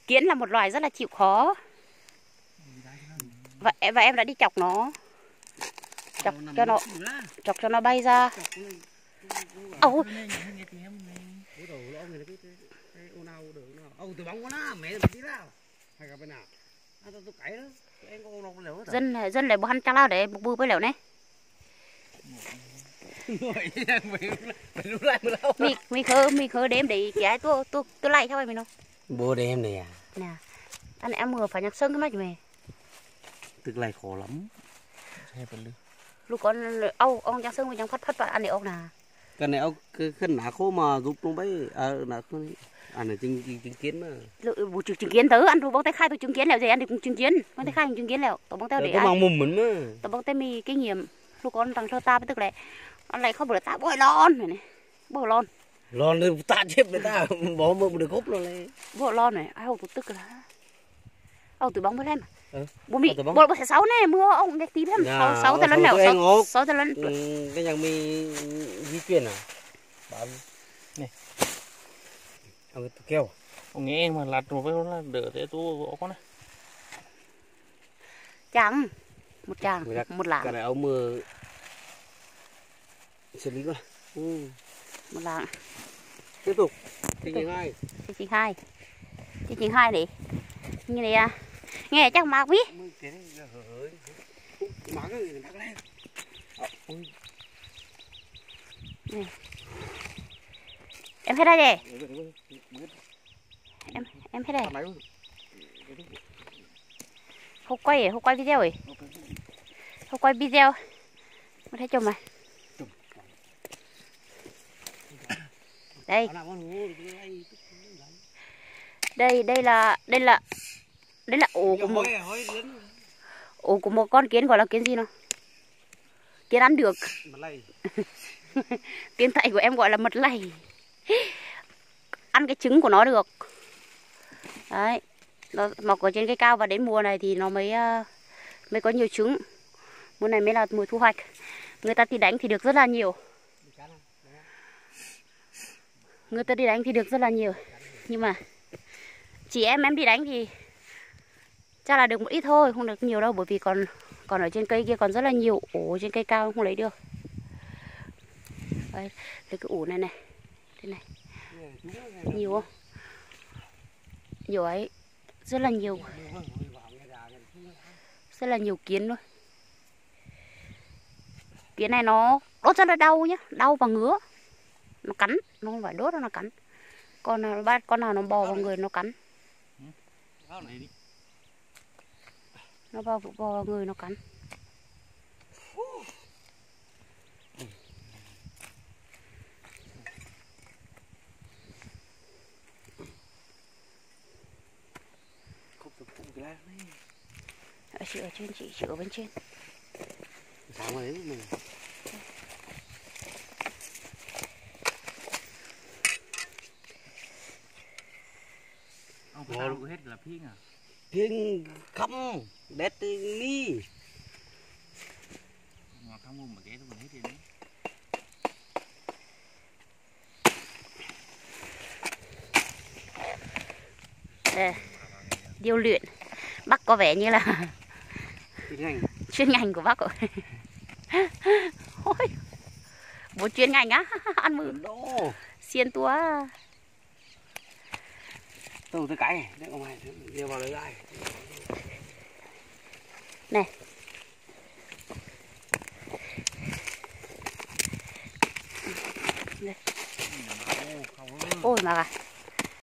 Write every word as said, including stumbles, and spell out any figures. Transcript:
Kiến là một loài rất là chịu khó. Và, và em đã đi chọc nó. Chọc cho nó chọc cho nó bay ra. Ồ. Dân dân lại bắn cha lao để bù bù với lẻo này. mi mi khơi mi khơi đêm để cái tôi tôi tôi lại thôi mình không. Bố đêm này à? Nè, anh em vừa phải nhặt sơn cái mắt mày. Tức là khó lắm. Lúc con ông ông nhặt sơn với nhặt phát phát vào anh để ông nè. Cái này ông cái khăn ná khô mà giúp nó bấy à ná khô này. Anh là chứng chứng kiến mà. Vụ chứng chứng kiến tớ anh tôi bóng tay khai tôi chứng kiến lẹo gì anh thì cũng chứng kiến. Bóng tay khai chứng kiến lẹo. Tôi bóng tay để ai. Có mùng mình mà. Tôi bóng tay mi kinh nghiệm. Lúc con thằng cho ta tức là anh lại không được ta bôi lon này này. Bôi lon. Lon thì ta chết người ta bỏ mưa được húp rồi này. Bôi lon này, ai hông tôi tức là. Ông từ bóng với em. Ừ. Bố mị, bố bố sẽ sáu này mưa ông nghe tí thêm. Sáu sáu tay lớn lẹo, sáu sáu tay lớn. Cái nhà mi di chuyển à? Bảo này. Ông kêu. Ông nghe mà lặt một cái là đỡ thế tôi gõ con này. Chàng, một chàng, một lạng. Cái này ông mưa xử lý coi. Ừ. Một lạng. Tiếp tục. Chương trình hai. Chương trình hai. Chương trình hai này. Như này à. Nghe chắc mạc biết. Em hết đây đi. Em em hết đây. Không quay không quay video rồi. Không quay video. Mà thấy chồng mày. Đây. Đây đây là đây là đây là ổ của một ổ của một con kiến, gọi là kiến gì nó? Kiến ăn được. Tiếng Tây của em gọi là mật lầy. Ăn cái trứng của nó được. Đấy. Nó mọc ở trên cây cao và đến mùa này thì nó mới mới có nhiều trứng. Mùa này mới là mùa thu hoạch. Người ta đi đánh thì được rất là nhiều. Người ta đi đánh thì được rất là nhiều. Nhưng mà chỉ em em đi đánh thì chắc là được một ít thôi, không được nhiều đâu, bởi vì còn còn ở trên cây kia còn rất là nhiều ổ trên cây cao không lấy được. Đây, lấy cái ổ này này, thế này, nhiều không? Nhiều ấy, rất là nhiều, rất là nhiều kiến luôn. Kiến này nó đốt rất là đau nhá, đau và ngứa, nó cắn, nó không phải đốt nó cắn. Con nào ba con nào nó bò vào người nó cắn. Nó bò bò vào người nó cắn. Ở chị ở trên, chị chị ở bên trên. Sao mà đấy mình. Ông phải tao hết là phiên à? Phiên không, đét mi. Mà không mua mà cái tôi hết đi đấy. Đây, điêu luyện. Bác có vẻ như là chuyên ngành, chuyên ngành của bác rồi. Ôi, bố chuyên ngành á, ăn mừng. Xiên tua. Tôi tới cái này, đấy ông này, đưa vào lấy ai. Này. Đây. Ôi mà à.